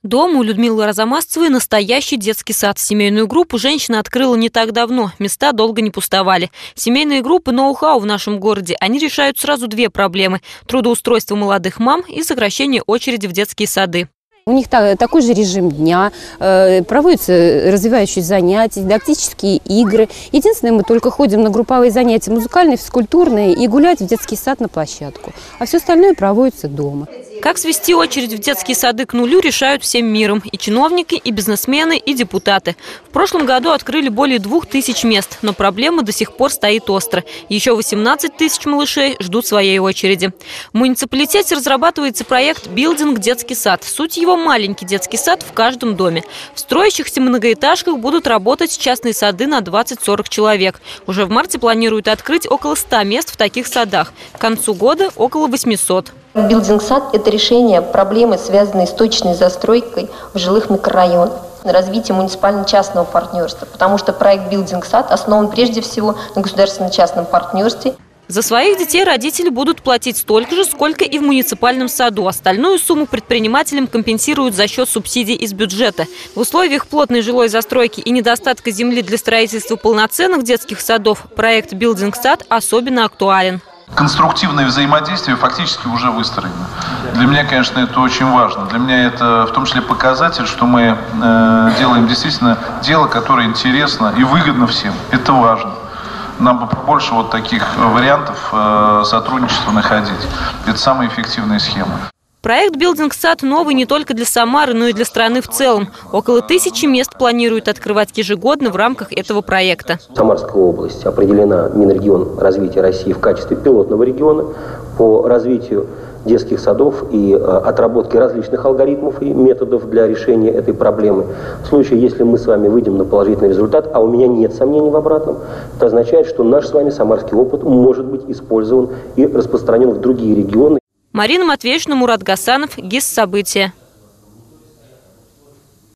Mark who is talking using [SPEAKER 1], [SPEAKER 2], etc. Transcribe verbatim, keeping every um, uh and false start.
[SPEAKER 1] Дома у Людмилы Разамасцевой настоящий детский сад. Семейную группу женщина открыла не так давно. Места долго не пустовали. Семейные группы ноу-хау в нашем городе. Они решают сразу две проблемы – трудоустройство молодых мам и сокращение очереди в детские сады.
[SPEAKER 2] У них такой же режим дня, проводятся развивающие занятия, дидактические игры. Единственное, мы только ходим на групповые занятия музыкальные, физкультурные и гулять в детский сад на площадку. А все остальное проводится дома.
[SPEAKER 1] Как свести очередь в детские сады к нулю, решают всем миром. И чиновники, и бизнесмены, и депутаты. В прошлом году открыли более двух тысяч мест, но проблема до сих пор стоит остро. Еще восемнадцать тысяч малышей ждут своей очереди. В муниципалитете разрабатывается проект «Билдинг детский сад». Суть его – маленький детский сад в каждом доме. В строящихся многоэтажках будут работать частные сады на двадцать-сорок человек. Уже в марте планируют открыть около ста мест в таких садах. К концу года – около восьмисот.
[SPEAKER 3] Билдинг-сад – это решение проблемы, связанной с точной застройкой в жилых микрорайонах, на развитие муниципально-частного партнерства, потому что проект «Билдинг-сад» основан прежде всего на государственно-частном партнерстве.
[SPEAKER 1] За своих детей родители будут платить столько же, сколько и в муниципальном саду. Остальную сумму предпринимателям компенсируют за счет субсидий из бюджета. В условиях плотной жилой застройки и недостатка земли для строительства полноценных детских садов проект «Билдинг-сад» особенно актуален.
[SPEAKER 4] Конструктивное взаимодействие фактически уже выстроено. Для меня, конечно, это очень важно. Для меня это в том числе показатель, что мы э, делаем действительно дело, которое интересно и выгодно всем. Это важно. Нам бы побольше вот таких вариантов э, сотрудничества находить. Это самая эффективная схема.
[SPEAKER 1] Проект «Билдинг-сад» новый не только для Самары, но и для страны в целом. Около тысячи мест планируют открывать ежегодно в рамках этого проекта.
[SPEAKER 5] Самарская область определена Минрегион развития России в качестве пилотного региона по развитию детских садов и отработке различных алгоритмов и методов для решения этой проблемы. В случае, если мы с вами выйдем на положительный результат, а у меня нет сомнений в обратном, это означает, что наш с вами самарский опыт может быть использован и распространен в другие регионы.
[SPEAKER 1] Марина Матвеевна, Мурат Гасанов, ГИС «События».